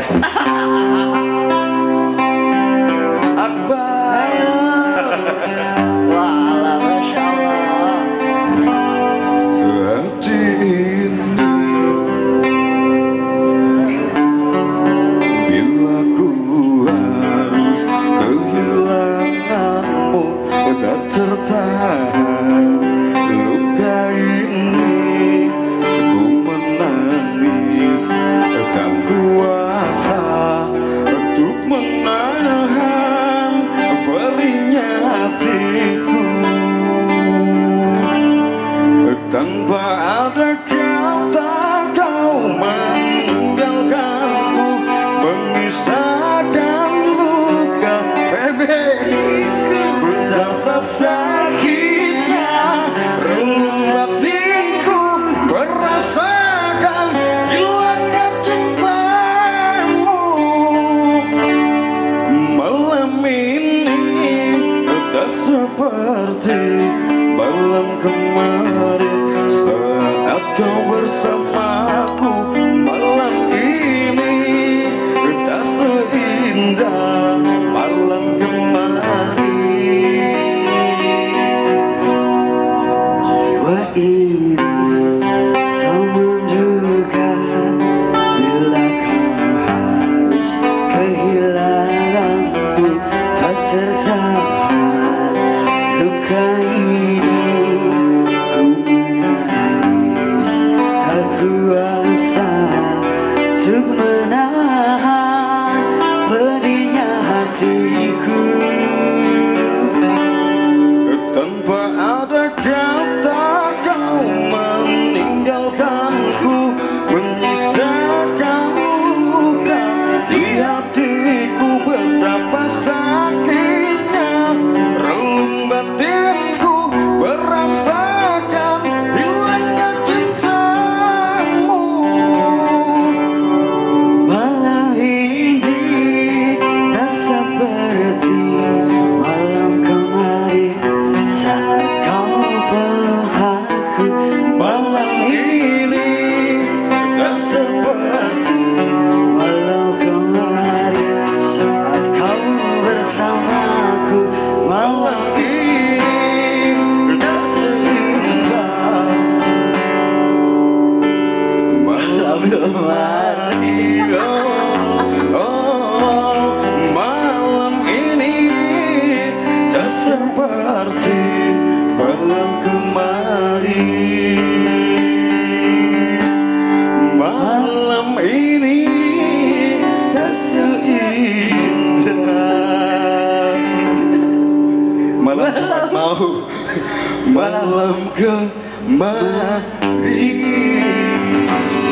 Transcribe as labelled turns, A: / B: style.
A: Akbar.
B: Wah, Masya Allah.
A: Hati ini bila ku harus kehilanganmu, tak tertahan luka ini. Ku menangis tak kuasa untuk menahan perihnya hatiku. Tanpa ada kata kau meninggalkanku, mengisahkan luka. Betapa sakitnya relung batinku, merasakan hilangnya cintamu. Malam ini tak seperti malam kemarin saat kau bersamaku. Malam ini tak seindah malam kemarin.
B: Jiwa ini tak menduga bila kau harus kehilanganku, tak tertahan luka ini. Ku menangis tak kuasa untuk menahan pedihnya hatiku.
A: Tanpa ada kata kau meninggalkanku, menyisakan luka di hatiku. Betapa sakitnya relung batinku, merasakan hilangnya cintamu.
B: Malam ini tak seperti malam kemarin saat kau peluk aku.
A: Malam ini tak seperti
B: Malam kemarin saat kau bersamaku. Malam
A: ini tak seindah malam kemarin. Oh, malam ini tak seperti malam kemarin. Malam ini tak seindah malam cepat mau malam kemarin.